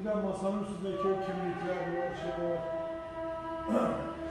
de masanın üstündeki o kimlikler var, şeyler var.